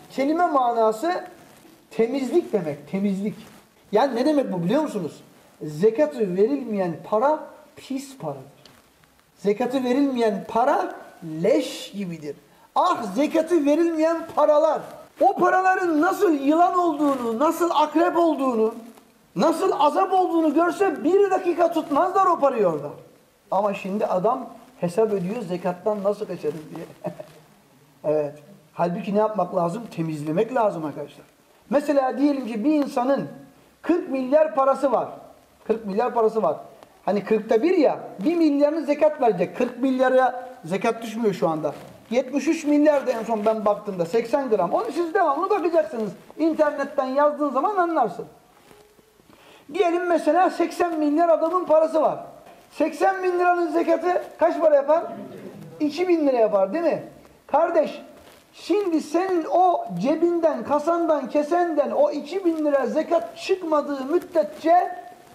kelime manası temizlik demek, temizlik. Yani ne demek bu biliyor musunuz? Zekatı verilmeyen para pis paradır. Zekatı verilmeyen para leş gibidir. Ah zekatı verilmeyen paralar. O paraların nasıl yılan olduğunu, nasıl akrep olduğunu, nasıl azap olduğunu görse bir dakika tutmazlar o parayı orada. Ama şimdi adam hesap ediyor zekattan nasıl kaçarız diye. Evet. Halbuki ne yapmak lazım? Temizlemek lazım arkadaşlar. Mesela diyelim ki bir insanın 40 milyar parası var. 40 milyar parası var. Hani 40'ta bir ya, 1 milyarını zekat verecek. 40 milyara zekat düşmüyor şu anda. 73 milyar da en son ben baktığımda 80 gram. Onu siz devamlı bakacaksınız. İnternetten yazdığın zaman anlarsın. Diyelim mesela 80 milyar adamın parası var. 80 bin liranın zekatı kaç para yapar? 2000 lira yapar değil mi? Kardeş, şimdi senin o cebinden, kasandan, kesenden o 2000 lira zekat çıkmadığı müddetçe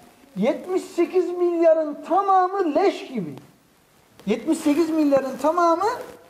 78 milyarın tamamı leş gibi. 78 milyarın tamamı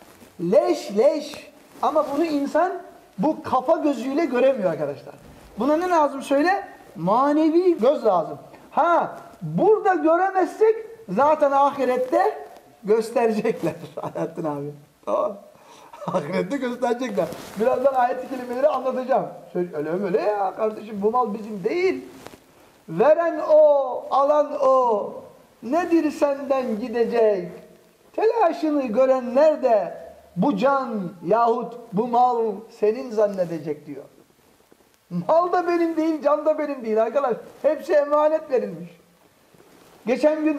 leş. Ama bunu insan bu kafa gözüyle göremiyor arkadaşlar. Buna ne lazım söyle? Manevi göz lazım. Ha, burada göremezsek zaten ahirette gösterecekler. Hayattin abi. Tamam. Ahirette gösterecekler. Birazdan ayet-i kelimeleri anlatacağım. Öyle ya kardeşim, bu mal bizim değil. Veren o, alan o. Nedir senden gidecek? Telaşını görenler de bu can yahut bu mal senin zannedecek diyor. Mal da benim değil, can da benim değil arkadaş. Hepsi emanet verilmiş. Geçen gün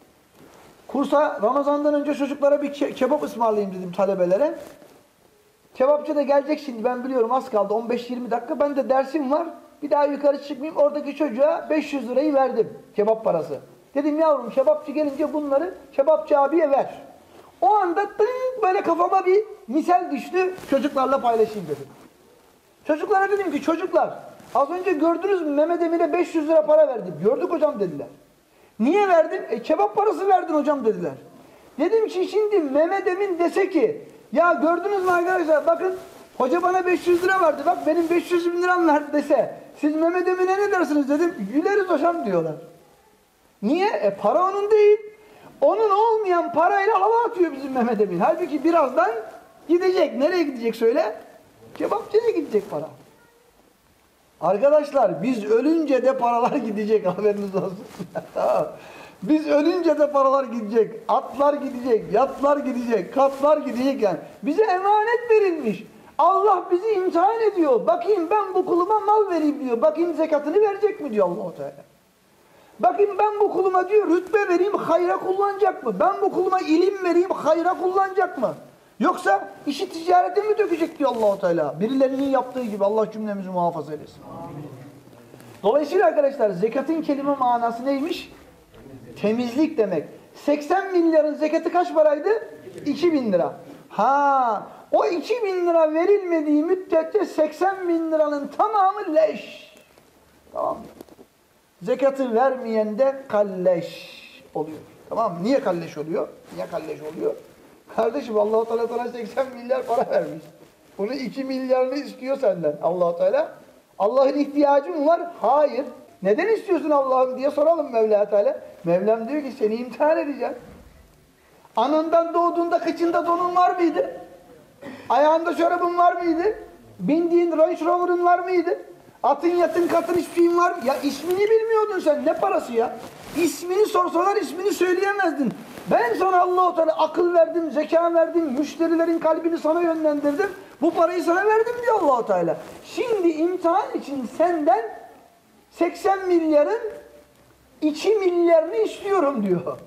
kursa Ramazan'dan önce çocuklara bir kebap ısmarlayayım dedim talebelere. Kebapçı da gelecek şimdi, ben biliyorum az kaldı 15-20 dakika. Ben de dersim var. Bir daha yukarı çıkmayayım. Oradaki çocuğa 500 lirayı verdim. Kebap parası. Dedim yavrum kebapçı gelince bunları kebapçı abiye ver. O anda tınk böyle kafama bir misal düştü. Çocuklarla paylaşayım dedim. Çocuklara dedim ki çocuklar az önce gördünüz mü Mehmet Emin'e 500 lira para verdim. Gördük hocam dediler. Niye verdin? Kebap parası verdin hocam dediler. Dedim ki şimdi Mehmet Emin dese ki ya gördünüz mü arkadaşlar bakın hoca bana 500 lira verdi bak benim 500 bin liram verdi dese siz Mehmet Emin'e ne dersiniz dedim. Güleriz hocam diyorlar. Niye? Para onun değil. Onun olmayan parayla hava atıyor bizim Mehmet Emin. Halbuki birazdan gidecek. Nereye gidecek söyle? Kebapçıya gidecek para. Arkadaşlar biz ölünce de paralar gidecek, haberiniz olsun. Tamam. Biz ölünce de paralar gidecek. Atlar gidecek, yatlar gidecek, katlar gidecek yani. Bize emanet verilmiş. Allah bizi imtihan ediyor. Bakayım ben bu kuluma mal vereyim diyor. Bakayım zekatını verecek mi diyor Allah-u Teala. Bakayım ben bu kuluma diyor rütbe vereyim, hayra kullanacak mı? Ben bu kuluma ilim vereyim, hayra kullanacak mı? Yoksa işi ticarete mi dökecek diyor Allah-u Teala. Birilerinin yaptığı gibi Allah cümlemizi muhafaza eylesin. Dolayısıyla arkadaşlar zekatın kelime manası neymiş? Temizlik demek. 80 milyarın zekatı kaç paraydı? 2000 lira. Ha, o 2000 lira verilmediği müddetçe 80 bin liranın tamamı leş. Tamam mı? Zekatı vermeyen de kalleş oluyor. Tamam mı? Niye kalleş oluyor? Niye kalleş oluyor? Kardeşim Allah-u Teala sana 80 milyar para vermiş. Bunu 2 milyarını istiyor senden Allah-u Teala. Allah'ın ihtiyacı mı var? Hayır. Neden istiyorsun Allah'ım diye soralım Mevla Teala. Mevlam diyor ki seni imtihan edeceğim. Anandan doğduğunda kıçında donun var mıydı? Ayağında çorabın var mıydı? Bindiğin Range Rover'ın var mıydı? Atın yatın katın hiçbir şeyin var mı? Ya ismini bilmiyordun sen. Ne parası ya? İsmini sorsalar ismini söyleyemezdin. Ben sana Allah-u Teala akıl verdim, zeka verdim, müşterilerin kalbini sana yönlendirdim. Bu parayı sana verdim diyor Allah-u Teala. Şimdi imtihan için senden 80 milyarın 2 milyarını istiyorum diyor.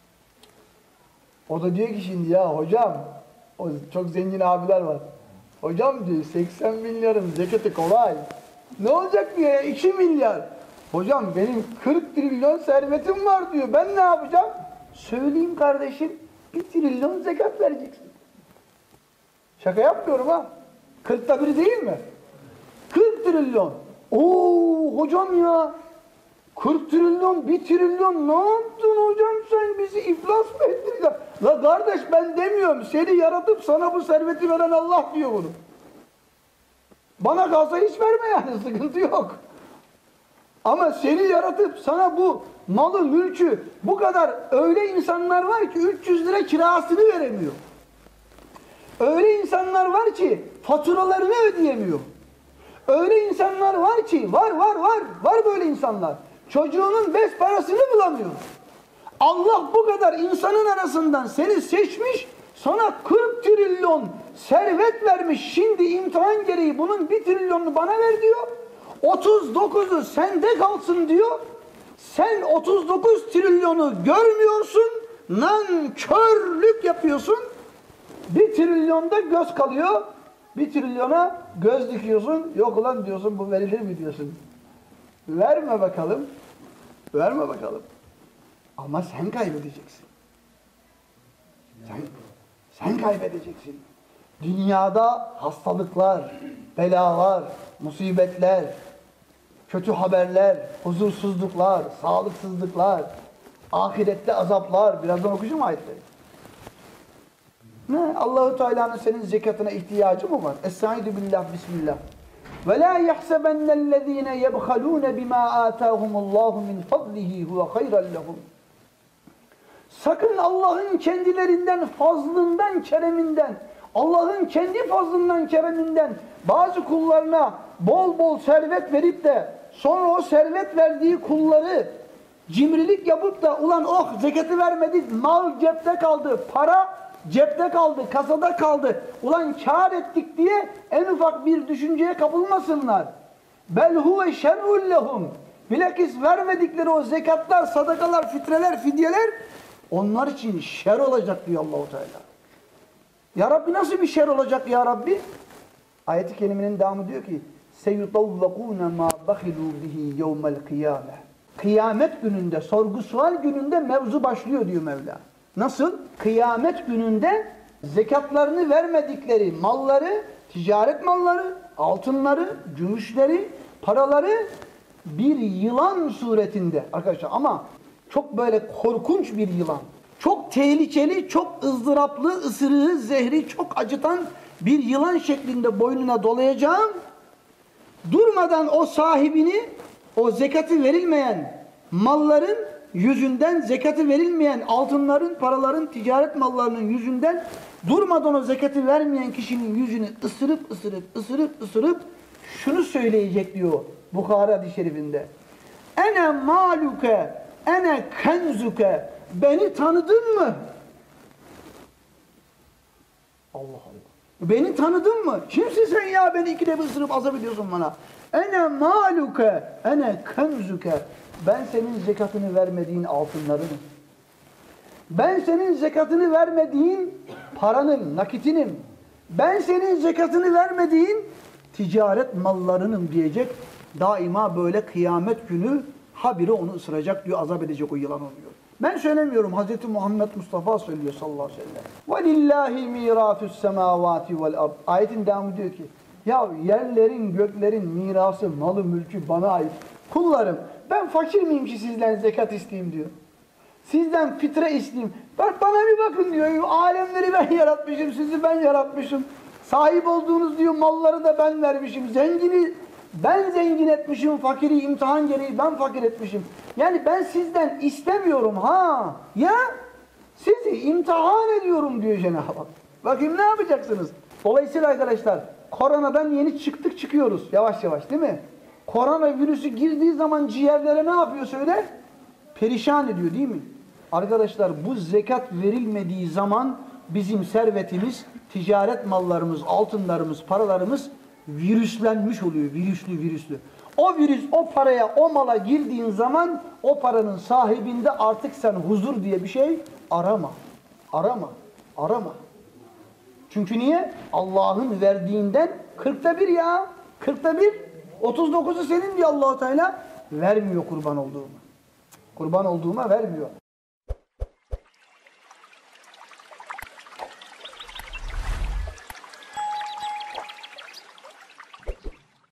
O da diyor ki şimdi ya hocam, o çok zengin abiler var. Hocam diyor 80 milyarın zekatı kolay. Ne olacak diyor ya 2 milyar. Hocam benim 40 trilyon servetim var diyor. Ben ne yapacağım? Söyleyeyim kardeşim 1 trilyon zekat vereceksin. Şaka yapmıyorum ha. 40'ta 1 değil mi? 40 trilyon. Oo hocam ya. 40 trilyon, 1 trilyon ne yaptın hocam sen bizi iflas mı ettin? La kardeş ben demiyorum. Seni yaratıp sana bu serveti veren Allah diyor bunu. Bana kalsa hiç verme yani, sıkıntı yok. Ama seni yaratıp sana bu malı, mülkü, bu kadar, öyle insanlar var ki 300 lira kirasını veremiyor. Öyle insanlar var ki faturalarını ödeyemiyor. Öyle insanlar var ki, var böyle insanlar. Çocuğunun bes parasını bulamıyor. Allah bu kadar insanın arasından seni seçmiş, sana 40 trilyon servet vermiş. Şimdi imtihan gereği bunun 1 trilyonunu bana ver diyor. 39'u sende kalsın diyor. Sen 39 trilyonu görmüyorsun, nankörlük yapıyorsun. 1 trilyonda göz kalıyor, 1 trilyona göz dikiyorsun. Yok ulan diyorsun, bu verilir mi diyorsun. Verme bakalım, verme bakalım. Ama sen kaybedeceksin. Sen kaybedeceksin. Dünyada hastalıklar, belalar, musibetler, kötü haberler, huzursuzluklar, sağlıksızlıklar, ahirette azaplar. Birazdan okuyacağım ayetleri. Ne? Allahu Teala'nın senin zekatına ihtiyacı mı var? Estaizu billah, bismillah. Ve la yahsebennellezine yebhalun bima atahumullahu min fadlihi huve hayran lehum. Sakın Allah'ın kendilerinden, fazlından, kereminden, Allah'ın kendi fazlından, kereminden bazı kullarına bol bol servet verip de sonra o servet verdiği kulları cimrilik yapıp da ulan oh zekatı vermedik, mal cepte kaldı, para cepte kaldı, kasada kaldı, ulan kâr ettik diye en ufak bir düşünceye kapılmasınlar. Bel huve şerrun lehum. Bilakis vermedikleri o zekatlar, sadakalar, fitreler, fidyeler onlar için şer olacak diyor Allah-u Teala. Ya Rabbi nasıl bir şer olacak ya Rabbi? Ayet-i kerimenin devamı diyor ki سَيُطَوَّقُونَ مَا بَخِلُوا بِهِ يَوْمَ الْقِيَامَةِ. Kıyamet gününde, sorgu sual gününde mevzu başlıyor diyor Mevla. Nasıl? Kıyamet gününde zekatlarını vermedikleri malları, ticaret malları, altınları, gümüşleri, paraları bir yılan suretinde arkadaşlar, ama çok böyle korkunç bir yılan. Çok tehlikeli, çok ızdıraplı, ısırığı, zehri çok acıtan bir yılan şeklinde boynuna dolayacağım. Durmadan o sahibini, o zekatı verilmeyen malların yüzünden, zekatı verilmeyen altınların, paraların, ticaret mallarının yüzünden durmadan o zekatı vermeyen kişinin yüzünü ısırıp şunu söyleyecek diyor Bukhari hadis-i şerifinde. Ene maluke, ene kenzuke. Beni tanıdın mı? Allah Allah. Beni tanıdın mı? Kimsin sen ya? Beni ikide bir ısırıp azap ediyorsun bana. Ene maluke, ene kenzuke. Ben senin zekatını vermediğin altınlarınım. Ben senin zekatını vermediğin paranın, nakitinim. Ben senin zekatını vermediğin ticaret mallarınım diyecek. Daima böyle kıyamet günü habire onu ısıracak diyor, azap edecek o yılan oluyor. Ben söylemiyorum, Hz. Muhammed Mustafa söylüyor sallallahu aleyhi ve sellem. وَلِلَّهِ مِيرَاثُ السَّمَاوَاتِ وَالْأَرْضِ. Ayetin devamı diyor ki, ya yerlerin, göklerin mirası, malı, mülkü bana ait. Kullarım, ben fakir miyim ki sizden zekat isteyeyim diyor. Sizden fitre isteyeyim. Bana bir bakın diyor, alemleri ben yaratmışım, sizi ben yaratmışım. Sahip olduğunuz diyor malları da ben vermişim. Zengini ben zengin etmişim, fakiri imtihan gereği ben fakir etmişim. Yani ben sizden istemiyorum ha. Ya sizi imtihan ediyorum diyor Cenab-ı Hak. Bakayım ne yapacaksınız? Dolayısıyla arkadaşlar koronadan yeni çıkıyoruz yavaş yavaş değil mi? Korona virüsü girdiği zaman ciğerlere ne yapıyor söyle? Perişan ediyor değil mi? Arkadaşlar bu zekat verilmediği zaman bizim servetimiz, ticaret mallarımız, altınlarımız, paralarımız virüslenmiş oluyor. Virüslü. O virüs o paraya, o mala girdiğin zaman o paranın sahibinde artık sen huzur diye bir şey arama. Çünkü niye? Allah'ın verdiğinden 40'ta 1 ya. 40'ta 1. 39'u senin diyor Allah-u Teala. Vermiyor kurban olduğuma. Kurban olduğuma vermiyor.